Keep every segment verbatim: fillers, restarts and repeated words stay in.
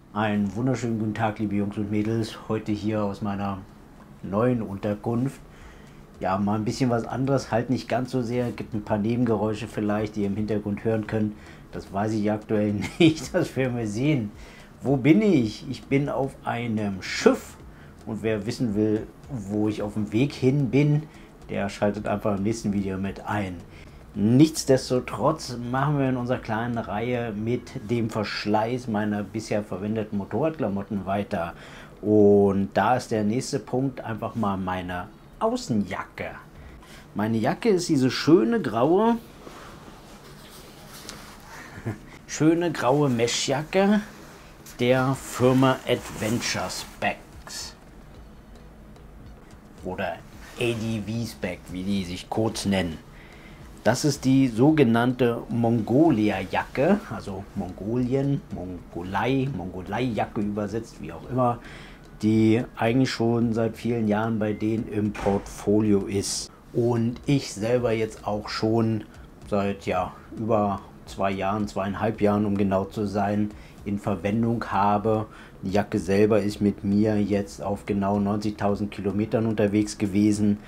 Einen wunderschönen guten Tag, liebe Jungs und Mädels. Heute hier aus meiner neuen Unterkunft. Ja, mal ein bisschen was anderes, halt nicht ganz so sehr. Gibt ein paar Nebengeräusche vielleicht, die ihr im Hintergrund hören könnt. Das weiß ich aktuell nicht, das werden wir sehen. Wo bin ich? Ich bin auf einem Schiff. Und wer wissen will, wo ich auf dem Weg hin bin, der schaltet einfach im nächsten Video mit ein. Nichtsdestotrotz machen wir in unserer kleinen Reihe mit dem Verschleiß meiner bisher verwendeten Motorradklamotten weiter. Und da ist der nächste Punkt einfach mal meine Außenjacke. Meine Jacke ist diese schöne graue, schöne graue Meshjacke der Firma Adventure Specs. Oder A D V Spec, wie die sich kurz nennen. Das ist die sogenannte Mongolia-Jacke, also Mongolien, Mongolei, Mongolei-Jacke übersetzt, wie auch immer, die eigentlich schon seit vielen Jahren bei denen im Portfolio ist. Und ich selber jetzt auch schon seit ja, über zwei Jahren, zweieinhalb Jahren, um genau zu sein, in Verwendung habe. Die Jacke selber ist mit mir jetzt auf genau neunzigtausend Kilometern unterwegs gewesen.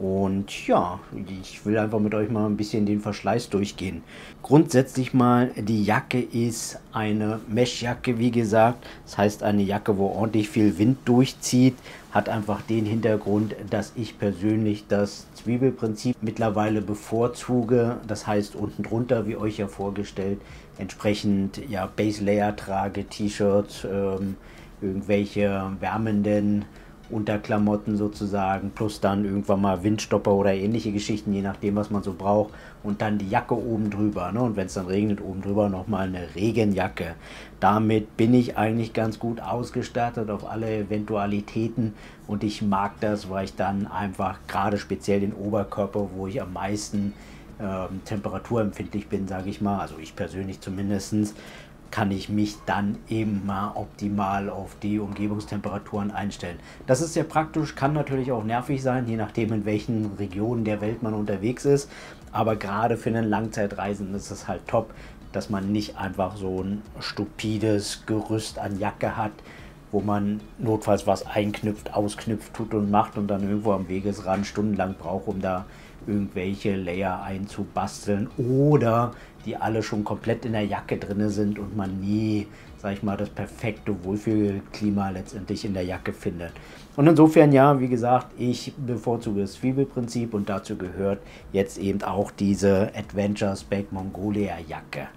Und ja, ich will einfach mit euch mal ein bisschen den Verschleiß durchgehen. Grundsätzlich mal, die Jacke ist eine Meshjacke, wie gesagt. Das heißt eine Jacke, wo ordentlich viel Wind durchzieht. Hat einfach den Hintergrund, dass ich persönlich das Zwiebelprinzip mittlerweile bevorzuge. Das heißt unten drunter, wie euch ja vorgestellt, entsprechend ja Base Layer trage, T-Shirts, ähm, irgendwelche wärmenden Unterklamotten sozusagen, plus dann irgendwann mal Windstopper oder ähnliche Geschichten, je nachdem, was man so braucht. Und dann die Jacke oben drüber, ne? Und wenn es dann regnet, oben drüber nochmal eine Regenjacke. Damit bin ich eigentlich ganz gut ausgestattet auf alle Eventualitäten. Und ich mag das, weil ich dann einfach gerade speziell den Oberkörper, wo ich am meisten ähm, temperaturempfindlich bin, sage ich mal, also ich persönlich zumindest, kann ich mich dann eben mal optimal auf die Umgebungstemperaturen einstellen. Das ist sehr praktisch, kann natürlich auch nervig sein, je nachdem in welchen Regionen der Welt man unterwegs ist. Aber gerade für einen Langzeitreisen ist es halt top, dass man nicht einfach so ein stupides Gerüst an Jacke hat, wo man notfalls was einknüpft, ausknüpft, tut und macht und dann irgendwo am Wegesrand stundenlang braucht, um da irgendwelche Layer einzubasteln oder die alle schon komplett in der Jacke drin sind und man nie, sag ich mal, das perfekte Wohlfühlklima letztendlich in der Jacke findet. Und insofern, ja, wie gesagt, ich bevorzuge das Zwiebelprinzip und dazu gehört jetzt eben auch diese Adventure Spec Mongolia Jacke.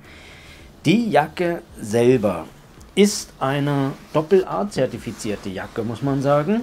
Die Jacke selber ist eine Doppel-A-zertifizierte Jacke, muss man sagen.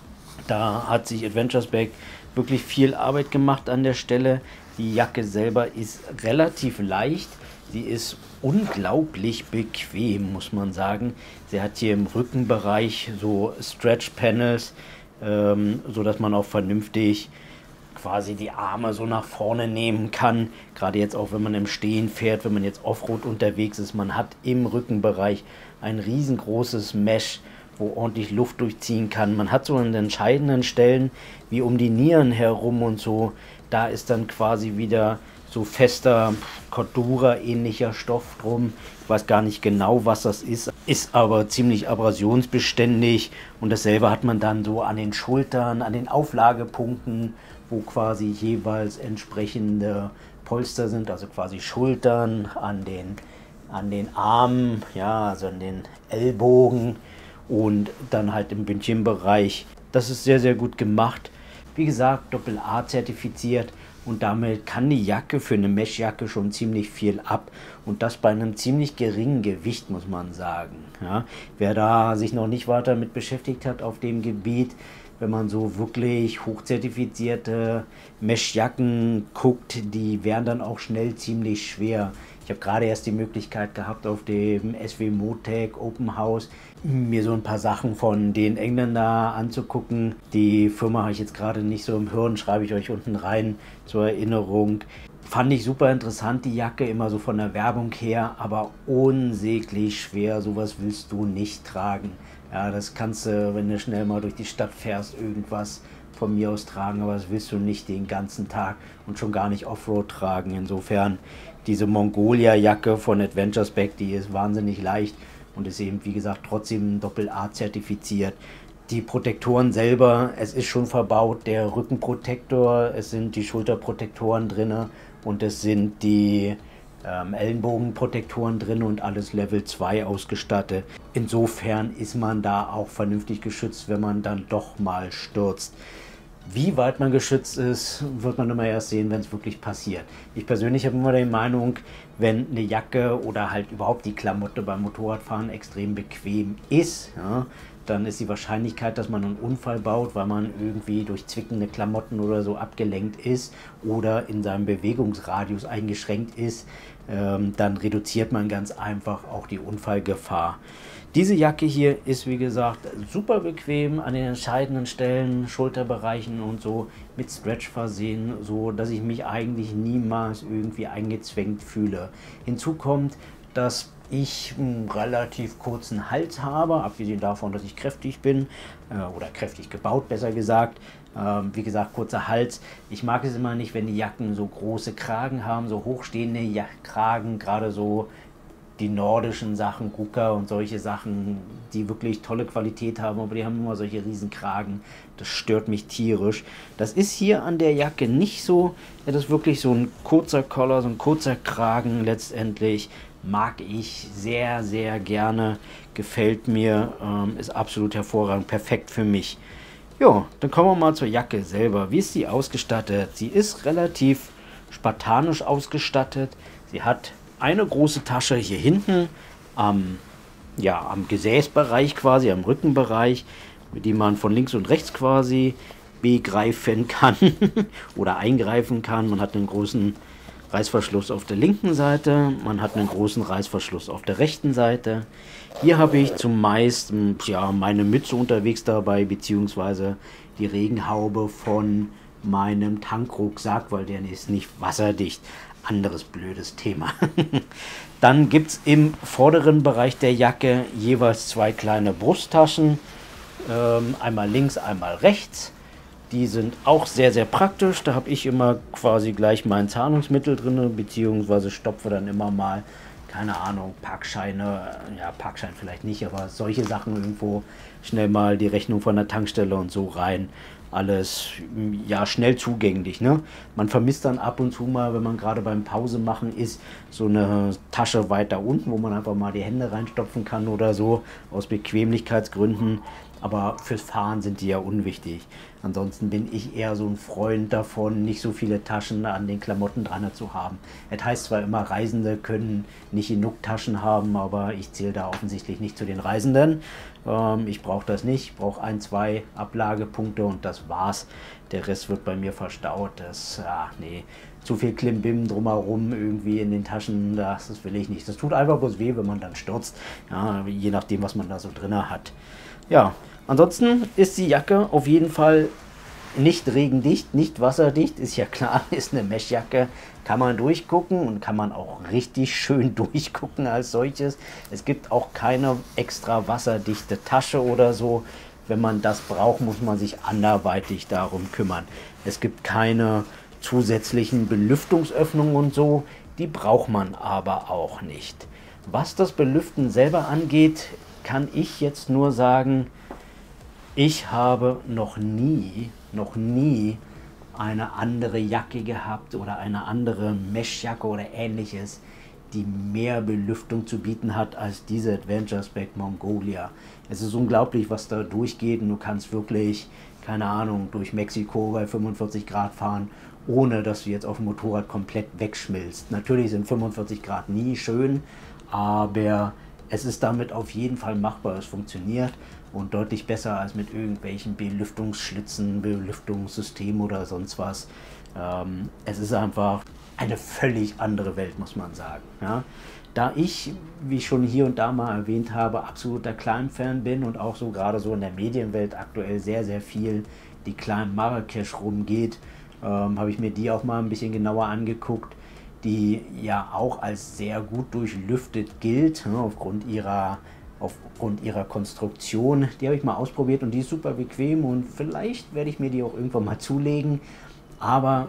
Da hat sich Adventure Spec wirklich viel Arbeit gemacht an der Stelle. Die Jacke selber ist relativ leicht. Sie ist unglaublich bequem, muss man sagen. Sie hat hier im Rückenbereich so Stretch Panels, ähm, so dass man auch vernünftig quasi die Arme so nach vorne nehmen kann. Gerade jetzt auch, wenn man im Stehen fährt, wenn man jetzt Offroad unterwegs ist. Man hat im Rückenbereich ein riesengroßes Mesh, wo ordentlich Luft durchziehen kann. Man hat so an entscheidenden Stellen, wie um die Nieren herum und so, da ist dann quasi wieder so fester Cordura-ähnlicher Stoff drum. Ich weiß gar nicht genau, was das ist, ist aber ziemlich abrasionsbeständig. Und dasselbe hat man dann so an den Schultern, an den Auflagepunkten, wo quasi jeweils entsprechende Polster sind, also quasi Schultern, an den, an den Armen, ja, also an den Ellbogen. Und dann halt im Bündchenbereich. Das ist sehr, sehr gut gemacht. Wie gesagt, Doppel-A zertifiziert. Und damit kann die Jacke für eine Meshjacke schon ziemlich viel ab. Und das bei einem ziemlich geringen Gewicht, muss man sagen. Ja, wer da sich noch nicht weiter mit beschäftigt hat auf dem Gebiet, wenn man so wirklich hochzertifizierte Meshjacken guckt, die wären dann auch schnell ziemlich schwer. Ich habe gerade erst die Möglichkeit gehabt, auf dem S W Motec Open House mir so ein paar Sachen von den Engländern anzugucken. Die Firma habe ich jetzt gerade nicht so im Hirn, schreibe ich euch unten rein zur Erinnerung. Fand ich super interessant, die Jacke, immer so von der Werbung her, aber unsäglich schwer. Sowas willst du nicht tragen. Ja, das kannst du, wenn du schnell mal durch die Stadt fährst, irgendwas von mir aus tragen, aber das willst du nicht den ganzen Tag und schon gar nicht Offroad tragen. Insofern diese Mongolia-Jacke von Adventure Spec, die ist wahnsinnig leicht und ist eben, wie gesagt, trotzdem Doppel A zertifiziert. Die Protektoren selber, es ist schon verbaut, der Rückenprotektor, es sind die Schulterprotektoren drin und es sind die ähm, Ellenbogenprotektoren drin und alles Level zwei ausgestattet. Insofern ist man da auch vernünftig geschützt, wenn man dann doch mal stürzt. Wie weit man geschützt ist, wird man immer erst sehen, wenn es wirklich passiert. Ich persönlich habe immer die Meinung, wenn eine Jacke oder halt überhaupt die Klamotte beim Motorradfahren extrem bequem ist, ja, dann ist die Wahrscheinlichkeit, dass man einen Unfall baut, weil man irgendwie durch zwickende Klamotten oder so abgelenkt ist oder in seinem Bewegungsradius eingeschränkt ist, ähm, dann reduziert man ganz einfach auch die Unfallgefahr. Diese Jacke hier ist, wie gesagt, super bequem an den entscheidenden Stellen, Schulterbereichen und so mit Stretch versehen, so dass ich mich eigentlich niemals irgendwie eingezwängt fühle. Hinzu kommt, dass ich einen relativ kurzen Hals habe, abgesehen davon, dass ich kräftig bin, äh, oder kräftig gebaut, besser gesagt. Ähm, wie gesagt, kurzer Hals. Ich mag es immer nicht, wenn die Jacken so große Kragen haben, so hochstehende ja Kragen, gerade so die nordischen Sachen, Ruka und solche Sachen, die wirklich tolle Qualität haben, aber die haben immer solche riesen Kragen. Das stört mich tierisch. Das ist hier an der Jacke nicht so. Das ist wirklich so ein kurzer Collar, so ein kurzer Kragen letztendlich. Mag ich sehr, sehr gerne. Gefällt mir, ähm, ist absolut hervorragend, perfekt für mich. Ja, dann kommen wir mal zur Jacke selber. Wie ist sie ausgestattet? Sie ist relativ spartanisch ausgestattet. Sie hat eine große Tasche hier hinten am, ja, am Gesäßbereich quasi, am Rückenbereich, mit dem man von links und rechts quasi begreifen kann oder eingreifen kann. Man hat einen großen Reißverschluss auf der linken Seite, man hat einen großen Reißverschluss auf der rechten Seite. Hier habe ich zumeist ja, meine Mütze unterwegs dabei, beziehungsweise die Regenhaube von meinem Tankrucksack, weil der ist nicht wasserdicht. Anderes blödes Thema. Dann gibt es im vorderen Bereich der Jacke jeweils zwei kleine Brusttaschen, ähm, einmal links, einmal rechts. Die sind auch sehr, sehr praktisch. Da habe ich immer quasi gleich mein Zahlungsmittel drin, beziehungsweise stopfe dann immer mal, keine Ahnung, Parkscheine, ja, Parkschein vielleicht nicht, aber solche Sachen irgendwo, schnell mal die Rechnung von der Tankstelle und so rein. Alles, ja, schnell zugänglich, ne? Man vermisst dann ab und zu mal, wenn man gerade beim Pause machen ist, so eine Tasche weiter unten, wo man einfach mal die Hände reinstopfen kann oder so, aus Bequemlichkeitsgründen. Aber fürs Fahren sind die ja unwichtig. Ansonsten bin ich eher so ein Freund davon, nicht so viele Taschen an den Klamotten dran zu haben. Es heißt zwar immer, Reisende können nicht genug Taschen haben, aber ich zähle da offensichtlich nicht zu den Reisenden. Ähm, ich brauche das nicht. Ich brauche ein, zwei Ablagepunkte und das war's. Der Rest wird bei mir verstaut. Das, ach nee, zu viel Klimbim drumherum irgendwie in den Taschen, das, das will ich nicht. Das tut einfach bloß weh, wenn man dann stürzt. Ja, je nachdem, was man da so drin hat. Ja, ansonsten ist die Jacke auf jeden Fall nicht regendicht, nicht wasserdicht, ist ja klar, ist eine Meshjacke, kann man durchgucken und kann man auch richtig schön durchgucken als solches. Es gibt auch keine extra wasserdichte Tasche oder so. Wenn man das braucht, muss man sich anderweitig darum kümmern. Es gibt keine zusätzlichen Belüftungsöffnungen und so, die braucht man aber auch nicht. Was das Belüften selber angeht, kann ich jetzt nur sagen, ich habe noch nie, noch nie eine andere Jacke gehabt oder eine andere Meshjacke oder ähnliches, die mehr Belüftung zu bieten hat als diese Adventure Spec Mongolia. Es ist unglaublich, was da durchgeht und du kannst wirklich, keine Ahnung, durch Mexiko bei fünfundvierzig Grad fahren, ohne dass du jetzt auf dem Motorrad komplett wegschmilzt. Natürlich sind fünfundvierzig Grad nie schön, aber es ist damit auf jeden Fall machbar, es funktioniert und deutlich besser als mit irgendwelchen Belüftungsschlitzen, Belüftungssystemen oder sonst was. Ähm, es ist einfach eine völlig andere Welt, muss man sagen. Ja? Da ich, wie ich schon hier und da mal erwähnt habe, absoluter Climb-Fan bin und auch so gerade so in der Medienwelt aktuell sehr, sehr viel die Climb Marrakesch rumgeht, ähm, habe ich mir die auch mal ein bisschen genauer angeguckt, die ja auch als sehr gut durchlüftet gilt, ne, aufgrund ihrer, aufgrund ihrer Konstruktion. Die habe ich mal ausprobiert und die ist super bequem und vielleicht werde ich mir die auch irgendwann mal zulegen. Aber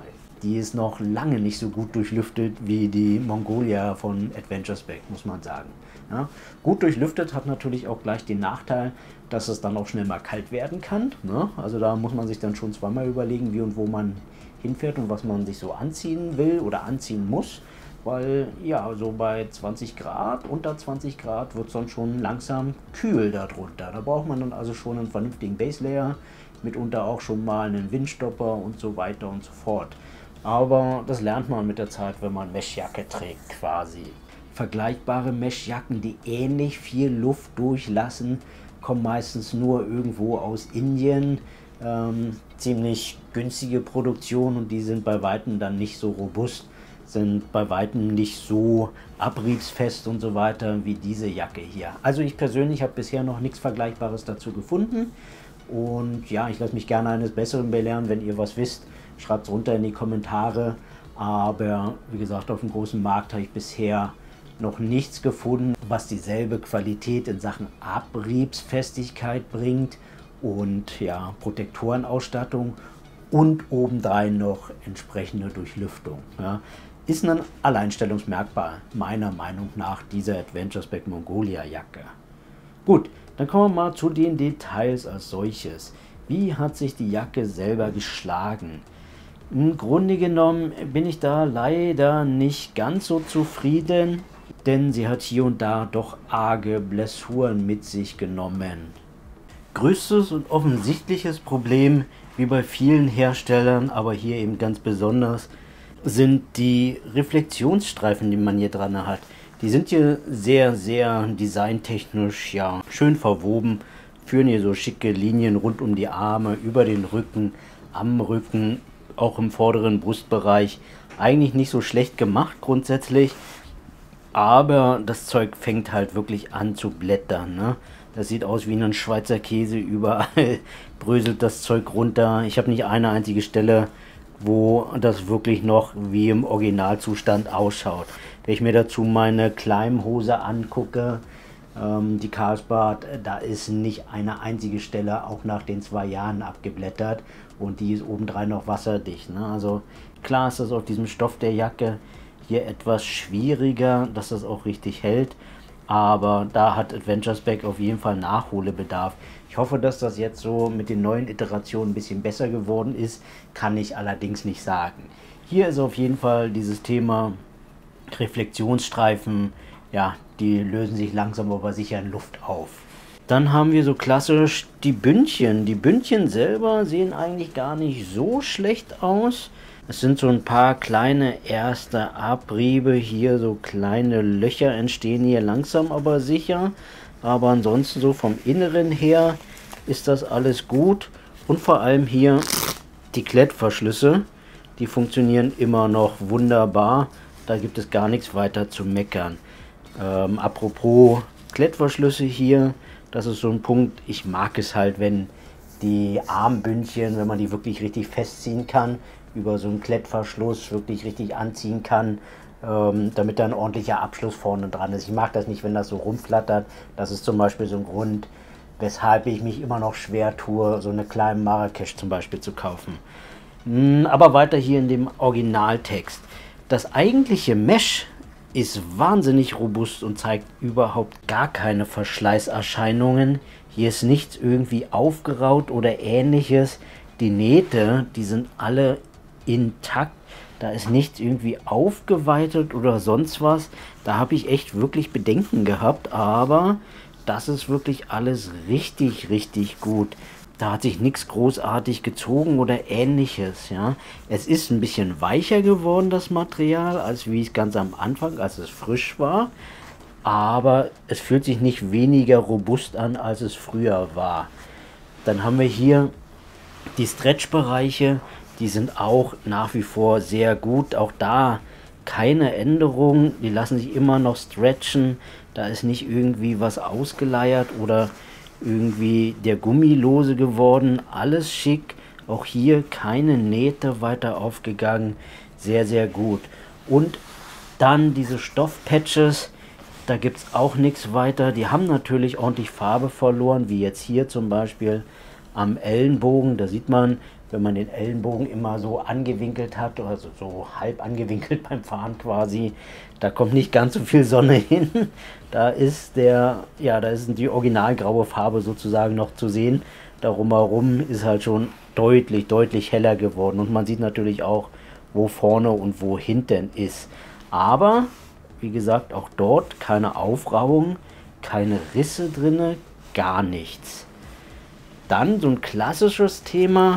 die ist noch lange nicht so gut durchlüftet wie die Mongolia von Adventure Spec, muss man sagen. Ja, gut durchlüftet hat natürlich auch gleich den Nachteil, dass es dann auch schnell mal kalt werden kann. Ne? Also da muss man sich dann schon zweimal überlegen, wie und wo man hinfährt und was man sich so anziehen will oder anziehen muss. Weil ja, so bei zwanzig Grad, unter zwanzig Grad wird es dann schon langsam kühl darunter. Da braucht man dann also schon einen vernünftigen Base Layer, mitunter auch schon mal einen Windstopper und so weiter und so fort. Aber das lernt man mit der Zeit, wenn man Meshjacke trägt quasi. Vergleichbare Meshjacken, die ähnlich viel Luft durchlassen, kommen meistens nur irgendwo aus Indien. Ähm, ziemlich günstige Produktion und die sind bei Weitem dann nicht so robust, sind bei Weitem nicht so abriebsfest und so weiter wie diese Jacke hier. Also ich persönlich habe bisher noch nichts Vergleichbares dazu gefunden und ja, ich lasse mich gerne eines Besseren belehren. Wenn ihr was wisst, schreibt es runter in die Kommentare, aber wie gesagt, auf dem großen Markt habe ich bisher noch nichts gefunden, was dieselbe Qualität in Sachen Abriebsfestigkeit bringt und ja, Protektorenausstattung und obendrein noch entsprechende Durchlüftung. Ja. Ist ein Alleinstellungsmerkmal meiner Meinung nach dieser Adventure Spec Mongolia Jacke. Gut, dann kommen wir mal zu den Details als solches. Wie hat sich die Jacke selber geschlagen? Im Grunde genommen bin ich da leider nicht ganz so zufrieden, denn sie hat hier und da doch arge Blessuren mit sich genommen. Größtes und offensichtliches Problem, wie bei vielen Herstellern, aber hier eben ganz besonders, sind die Reflexionsstreifen, die man hier dran hat. Die sind hier sehr, sehr designtechnisch ja schön verwoben, führen hier so schicke Linien rund um die Arme, über den Rücken, am Rücken, auch im vorderen Brustbereich. Eigentlich nicht so schlecht gemacht grundsätzlich. Aber das Zeug fängt halt wirklich an zu blättern. Ne? Das sieht aus wie ein Schweizer Käse. Überall bröselt das Zeug runter. Ich habe nicht eine einzige Stelle, wo das wirklich noch wie im Originalzustand ausschaut. Wenn ich mir dazu meine Climbhose angucke, ähm, die Carlsbad, da ist nicht eine einzige Stelle auch nach den zwei Jahren abgeblättert. Und die ist obendrein noch wasserdicht. Ne? Also klar ist das auf diesem Stoff der Jacke hier etwas schwieriger, dass das auch richtig hält, aber da hat Adventure Spec auf jeden Fall Nachholbedarf. Ich hoffe, dass das jetzt so mit den neuen Iterationen ein bisschen besser geworden ist, kann ich allerdings nicht sagen. Hier ist auf jeden Fall dieses Thema Reflexionsstreifen, ja, die lösen sich langsam aber sicher in Luft auf. Dann haben wir so klassisch die Bündchen. Die Bündchen selber sehen eigentlich gar nicht so schlecht aus. Es sind so ein paar kleine erste Abriebe hier, so kleine Löcher entstehen hier langsam aber sicher. Aber ansonsten so vom Inneren her ist das alles gut. Und vor allem hier die Klettverschlüsse, die funktionieren immer noch wunderbar. Da gibt es gar nichts weiter zu meckern. Ähm, apropos Klettverschlüsse hier, das ist so ein Punkt, ich mag es halt, wenn die Armbündchen, wenn man die wirklich richtig festziehen kann, über so einen Klettverschluss wirklich richtig anziehen kann, ähm, damit da ein ordentlicher Abschluss vorne dran ist. Ich mag das nicht, wenn das so rumflattert. Das ist zum Beispiel so ein Grund, weshalb ich mich immer noch schwer tue, so eine kleine Marrakesch zum Beispiel zu kaufen. Hm, aber weiter hier in dem Originaltext. Das eigentliche Mesh ist wahnsinnig robust und zeigt überhaupt gar keine Verschleißerscheinungen. Hier ist nichts irgendwie aufgeraut oder ähnliches. Die Nähte, die sind alle intakt. Da ist nichts irgendwie aufgeweitet oder sonst was. Da habe ich echt wirklich Bedenken gehabt, aber das ist wirklich alles richtig, richtig gut. Da hat sich nichts großartig gezogen oder ähnliches. Ja. Es ist ein bisschen weicher geworden, das Material, als wie es ganz am Anfang, als es frisch war. Aber es fühlt sich nicht weniger robust an, als es früher war. Dann haben wir hier die Stretch-Bereiche, die sind auch nach wie vor sehr gut. Auch da keine Änderung. Die lassen sich immer noch stretchen. Da ist nicht irgendwie was ausgeleiert oder irgendwie der Gummi lose geworden. Alles schick. Auch hier keine Nähte weiter aufgegangen. Sehr, sehr gut. Und dann diese Stoffpatches. Da gibt es auch nichts weiter. Die haben natürlich ordentlich Farbe verloren, wie jetzt hier zum Beispiel am Ellenbogen. Da sieht man, wenn man den Ellenbogen immer so angewinkelt hat, also so halb angewinkelt beim Fahren quasi, da kommt nicht ganz so viel Sonne hin. Da ist der, ja, da ist die originalgraue Farbe sozusagen noch zu sehen. Darum herum ist halt schon deutlich, deutlich heller geworden. Und man sieht natürlich auch, wo vorne und wo hinten ist. Aber, wie gesagt, auch dort keine Aufrauung, keine Risse drinne, gar nichts. Dann so ein klassisches Thema,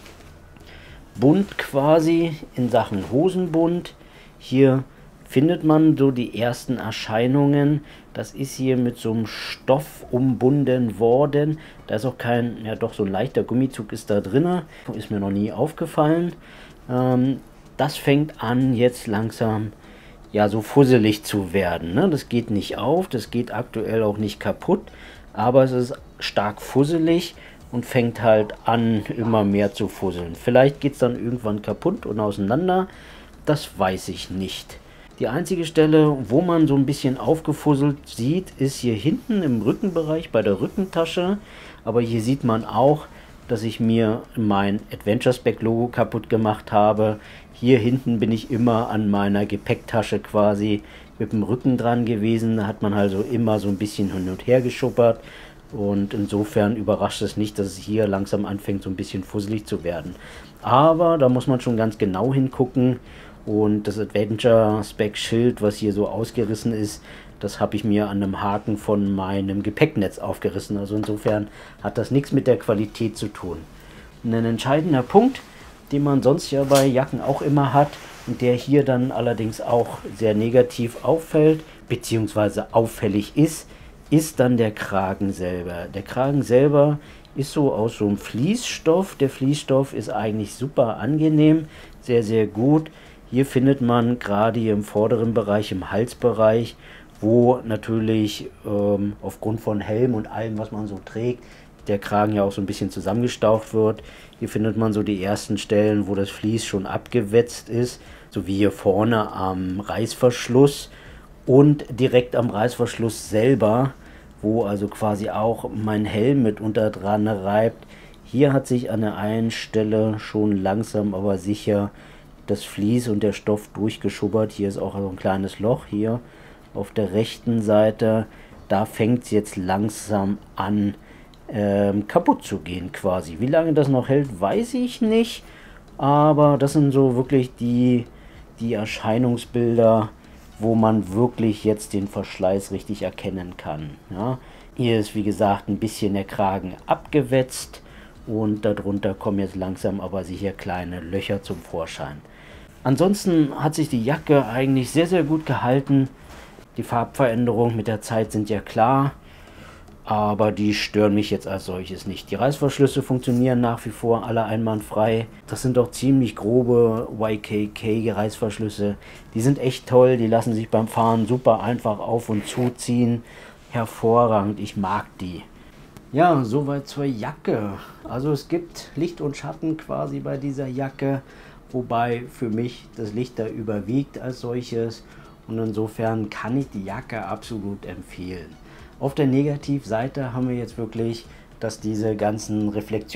Bund quasi in Sachen Hosenbund. Hier findet man so die ersten Erscheinungen. Das ist hier mit so einem Stoff umbunden worden. Da ist auch kein, ja doch so ein leichter Gummizug ist da drin. Ist mir noch nie aufgefallen. Ähm, das fängt an jetzt langsam ja so fusselig zu werden. Ne? Das geht nicht auf, das geht aktuell auch nicht kaputt. Aber es ist stark fusselig und fängt halt an immer mehr zu fusseln. Vielleicht geht es dann irgendwann kaputt und auseinander. Das weiß ich nicht. Die einzige Stelle, wo man so ein bisschen aufgefusselt sieht, ist hier hinten im Rückenbereich bei der Rückentasche. Aber hier sieht man auch, dass ich mir mein Adventure-Spec Logo kaputt gemacht habe. Hier hinten bin ich immer an meiner Gepäcktasche quasi mit dem Rücken dran gewesen. Da hat man also immer so ein bisschen hin und her geschuppert. Und insofern überrascht es nicht, dass es hier langsam anfängt, so ein bisschen fusselig zu werden. Aber da muss man schon ganz genau hingucken. Und das Adventure-Spec-Schild, was hier so ausgerissen ist, das habe ich mir an einem Haken von meinem Gepäcknetz aufgerissen. Also insofern hat das nichts mit der Qualität zu tun. Und ein entscheidender Punkt, den man sonst ja bei Jacken auch immer hat und der hier dann allerdings auch sehr negativ auffällt, beziehungsweise auffällig ist, ist dann der Kragen selber. Der Kragen selber ist so aus so einem Fließstoff. Der Fließstoff ist eigentlich super angenehm, sehr, sehr gut. Hier findet man gerade hier im vorderen Bereich, im Halsbereich, wo natürlich ähm, aufgrund von Helm und allem, was man so trägt, der Kragen ja auch so ein bisschen zusammengestaucht wird. Hier findet man so die ersten Stellen, wo das Vlies schon abgewetzt ist, so wie hier vorne am Reißverschluss und direkt am Reißverschluss selber, wo also quasi auch mein Helm mitunter dran reibt. Hier hat sich an der einen Stelle schon langsam aber sicher das Vlies und der Stoff durchgeschubbert. Hier ist auch so ein kleines Loch hier auf der rechten Seite. Da fängt es jetzt langsam an ähm, kaputt zu gehen quasi. Wie lange das noch hält, weiß ich nicht. Aber das sind so wirklich die, die Erscheinungsbilder, wo man wirklich jetzt den Verschleiß richtig erkennen kann. Ja? Hier ist wie gesagt ein bisschen der Kragen abgewetzt und darunter kommen jetzt langsam aber sicher kleine Löcher zum Vorschein. Ansonsten hat sich die Jacke eigentlich sehr, sehr gut gehalten. Die Farbveränderungen mit der Zeit sind ja klar, aber die stören mich jetzt als solches nicht. Die Reißverschlüsse funktionieren nach wie vor alle einwandfrei. Das sind doch ziemlich grobe Y K K-Reißverschlüsse. Die sind echt toll, die lassen sich beim Fahren super einfach auf- und zuziehen. Hervorragend, ich mag die. Ja, soweit zur Jacke. Also es gibt Licht und Schatten quasi bei dieser Jacke. Wobei für mich das Licht da überwiegt als solches und insofern kann ich die Jacke absolut empfehlen. Auf der Negativseite haben wir jetzt wirklich, dass diese ganzen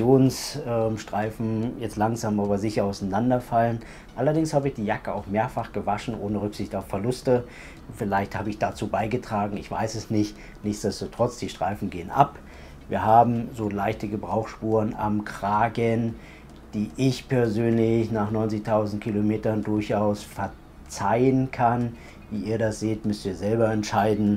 Reflexionsstreifen jetzt langsam aber sicher auseinanderfallen. Allerdings habe ich die Jacke auch mehrfach gewaschen, ohne Rücksicht auf Verluste. Vielleicht habe ich dazu beigetragen, ich weiß es nicht. Nichtsdestotrotz, die Streifen gehen ab. Wir haben so leichte Gebrauchsspuren am Kragen, die ich persönlich nach neunzigtausend Kilometern durchaus verzeihen kann. Wie ihr das seht, müsst ihr selber entscheiden.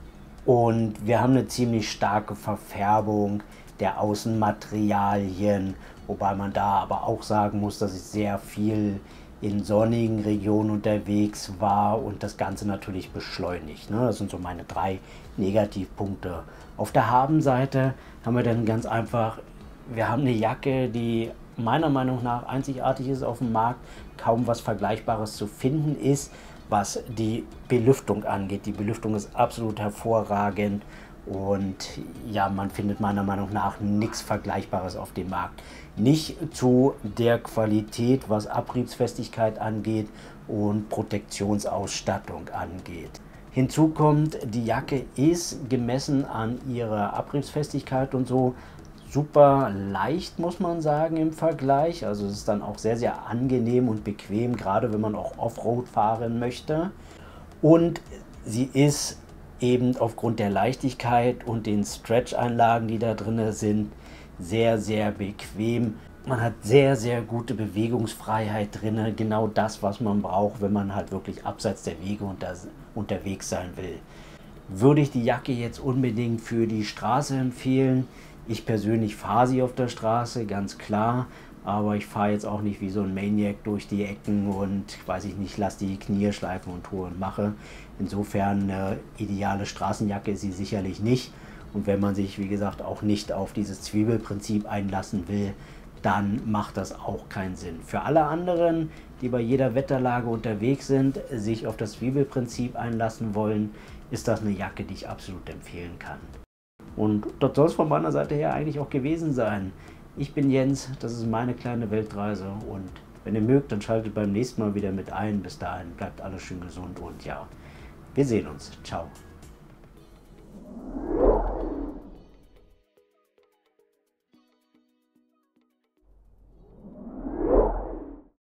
Und wir haben eine ziemlich starke Verfärbung der Außenmaterialien, wobei man da aber auch sagen muss, dass ich sehr viel in sonnigen Regionen unterwegs war und das Ganze natürlich beschleunigt. Ne? Das sind so meine drei Negativpunkte. Auf der Habenseite haben wir dann ganz einfach, wir haben eine Jacke, die meiner Meinung nach einzigartig ist auf dem Markt, kaum was Vergleichbares zu finden ist, was die Belüftung angeht. Die Belüftung ist absolut hervorragend und ja, man findet meiner Meinung nach nichts Vergleichbares auf dem Markt. Nicht zu der Qualität, was Abriebsfestigkeit angeht und Protektionsausstattung angeht. Hinzu kommt, die Jacke ist gemessen an ihrer Abriebsfestigkeit und so super leicht, muss man sagen, im Vergleich. Also es ist dann auch sehr, sehr angenehm und bequem, gerade wenn man auch Offroad fahren möchte. Und sie ist eben aufgrund der Leichtigkeit und den Stretch-Einlagen, die da drin sind, sehr, sehr bequem. Man hat sehr, sehr gute Bewegungsfreiheit drin. Genau das, was man braucht, wenn man halt wirklich abseits der Wege unter, unterwegs sein will. Würde ich die Jacke jetzt unbedingt für die Straße empfehlen? Ich persönlich fahre sie auf der Straße, ganz klar. Aber ich fahre jetzt auch nicht wie so ein Maniac durch die Ecken und, weiß ich nicht, lasse die Knie schleifen und tue und mache. Insofern eine ideale Straßenjacke ist sie sicherlich nicht. Und wenn man sich, wie gesagt, auch nicht auf dieses Zwiebelprinzip einlassen will, dann macht das auch keinen Sinn. Für alle anderen, die bei jeder Wetterlage unterwegs sind, sich auf das Zwiebelprinzip einlassen wollen, ist das eine Jacke, die ich absolut empfehlen kann. Und das soll es von meiner Seite her eigentlich auch gewesen sein. Ich bin Jens, das ist meine kleine Weltreise und wenn ihr mögt, dann schaltet beim nächsten Mal wieder mit ein. Bis dahin bleibt alles schön gesund und ja, wir sehen uns. Ciao.